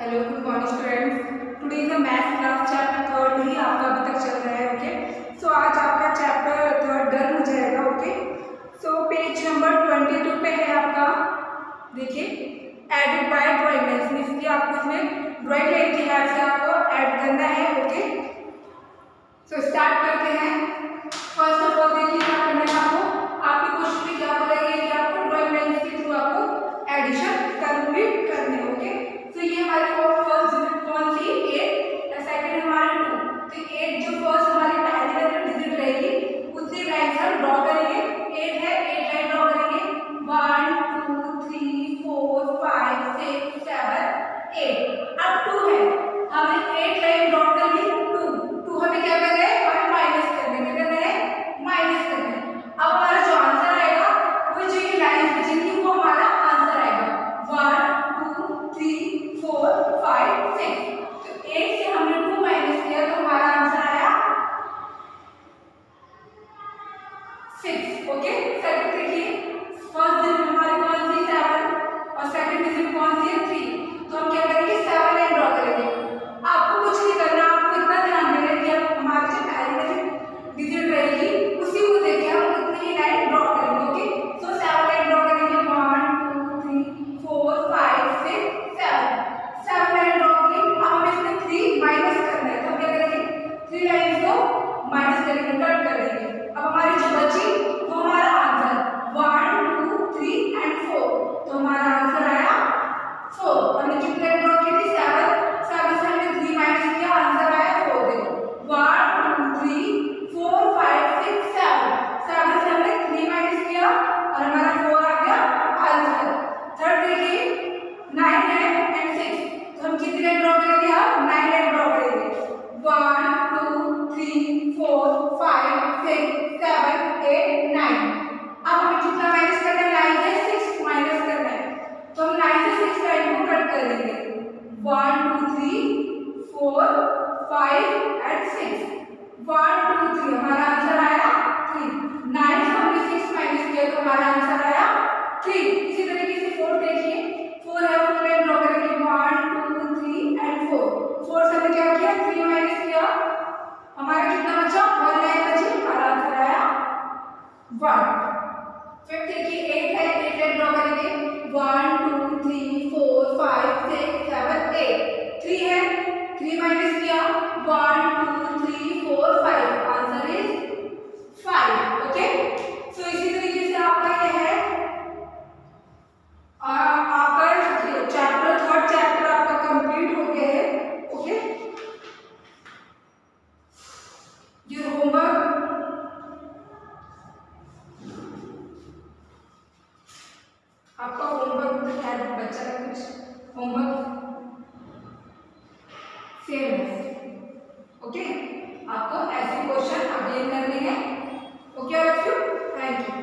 Hello good morning students. Today is the maths class chapter third ही आपका अभी तक चल रहा है। ओके, सो आज आपका चैप्टर थर्ड डन हो जाएगा। ओके, सो पेज नंबर 22 पे है आपका। देखिए, एडिट बाय ड्राइंग लाइन, इसलिए आपको इसमें ड्राइंग लाइन की हेल्प से आपको ऐड करना है। ओके, सो स्टार्ट करते हैं। फर्स्ट ऑफ ऑल देखिए क्या करना है आपको। आपके क्वेश्चन में क्या बोला गया है कि आपको ड्राइंग लाइन के थ्रू आपको एडिशन कंप्लीट करने हैं। ओके, तो ये हमारी फर्स्ट डिजिट कौन सी 8 और सेकंड हमारी 2। तो 8 जो फर्स्ट हमारी पहली वाली डिजिट रहेगी उतनी लाइन हम ड्रॉ करेंगे। 8 है, 8 लाइन ड्रॉ करेंगे। 1 2 3 4 5 6 7 8। अब 2 है, हमने 8 लाइन ड्रॉ कर ली। 2 हमें क्या करना है, हमें माइनस करना है। क्या करना है, माइनस करना है। अब हमारा जो आंसर आएगा वो जो ये लाइन बचेगी वो हमारा आंसर आएगा 1 2 3 4 5 6। तो 8 से हमने 2 माइनस किया तो हमारा आंसर आया 6। ओके, सेकंड देखिए, फर्स्ट डिजिट हमारी कौन सी 7 और सेकंड डिजिट कौन सी है 3। तो हम क्या करेंगे, 7 लाइन ड्रॉ करेंगे। आपको कुछ नहीं करना, आपको इतना ध्यान देना है कि आप हमारी जो पहली डिजिट रहेगी उसी को देख के हम उतनी ही लाइन ड्रॉ करेंगे। ओके, सो 7 लाइन ड्रॉ करेंगे। 1 2 3 4 5 6 7 लाइन ड्रॉ की। अब हमें इसमें 3 माइनस करना है, तो हम क्या करेंगे, 3 लाइन को माइनस करेंगे, कट कर देंगे। अब हमारी जो बची वो हमारा आंसर 1 2 3 एंड 4। तो हमारा आंसर आया 4। हमने कितने लाइन ड्रॉ की थी, 7 से हमने 3 माइनस किया, आंसर आया 4। देखो 1 2 3 4 5 6 7 से हमने 3 माइनस किया और हमारा 4 आ गया आंसर। थर्ड देखिए, 9 है एंड 6। तो हम कितनी लाइन ड्रॉ करेंगे, हम 9 लाइन ड्रॉ करेंगे। 1 2 3 4 5 6 7 8 9। अब हमें कितना माइनस करना है, 9 से 6 माइनस करना है। तो हम 9 से 6 लाइन को कट कर देंगे। 1 2 3 4 5 एंड 6। 1 2 3 हमारा आंसर आया 3। 9 से हमने 6 माइनस किया तो हमारा आंसर आया 3। इसी तरीके से 4 देखिए, 4 है, 4 लाइन ड्रॉ करेंगे। 1 2 3 एंड 4। 4 से हमने क्या किया, 3 माइनस किया, हमारा कितना बचा, 1 लाइन बची, हमारा आंसर आया 1। फिर देखिए 8 है, 8 लाइन ड्रॉ करेंगे। 1 2 3 4 5 6 7 8। 3 है, 3 माइनस किया, 1 2 3 4 5। Answer is 5। ओके, सो इसी तरीके से आपका ये है आपका चैप्टर थर्ड चैप्टर आपका कंप्लीट हो गया है। ओके, ये होमवर्क आपका होमवर्क है, बच्चा का कुछ होमवर्क सेम है। ओके, आपको ऐसे क्वेश्चन अगेन करने हैं। Okay, thank you.